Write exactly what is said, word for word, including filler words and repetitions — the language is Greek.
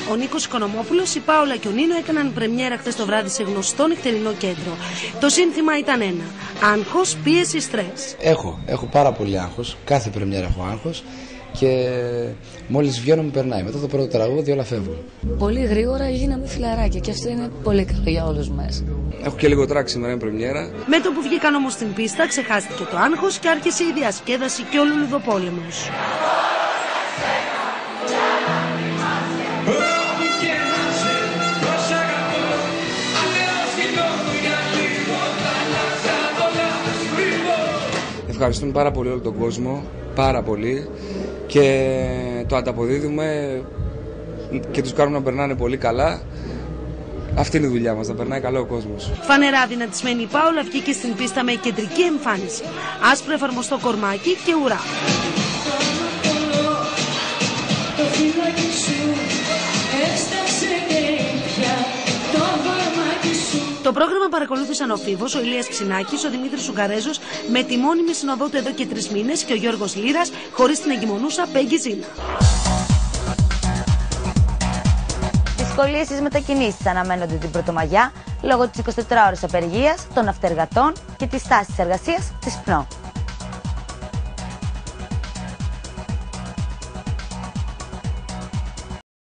Ο Νίκος Οικονομόπουλος, η Πάολα και ο Νίνο έκαναν πρεμιέρα χθες το βράδυ σε γνωστό νυχτερινό κέντρο. Το σύνθημα ήταν ένα. Άγχος, πίεση, στρες. Έχω, έχω πάρα πολύ άγχος. Κάθε πρεμιέρα έχω άγχος. Και μόλις βγαίνω μου περνάει. Μετά το πρώτο τραγούδι όλα φεύγουν. Πολύ γρήγορα γίναμε φιλαράκια και αυτό είναι πολύ καλό για όλους μας. Έχω και λίγο τράξει σήμερα, είναι πρεμιέρα. Με το που βγήκαν όμως στην πίστα ξεχάστηκε το άγχος και άρχισε η διασκέδαση και ο λουλουδοπόλεμος. Ευχαριστούμε πάρα πολύ όλο τον κόσμο, πάρα πολύ, και το ανταποδίδουμε και τους κάνουμε να περνάνε πολύ καλά. Αυτή είναι η δουλειά μας, να περνάει καλά ο κόσμος. Φανερά δυνατισμένη η Πάολα βγήκε στην πίστα με κεντρική εμφάνιση. Άσπρο εφαρμοστό κορμάκι και ουρά. Το πρόγραμμα παρακολούθησαν ο Φίβος, ο Ηλίας Ξινάκης, ο Δημήτρης Σουγκαρέζος με τη μόνιμη συνοδό του εδώ και τρεις μήνες και ο Γιώργος Λύρας χωρίς την εγκυμονούσα Πέγγι Ζήνα. Δυσκολίες στις μετακινήσεις αναμένονται την Πρωτομαγιά λόγω της εικοσιτετράωρης απεργίας των ναυτεργατών και της στάσης εργασίας της ΠΝΟ.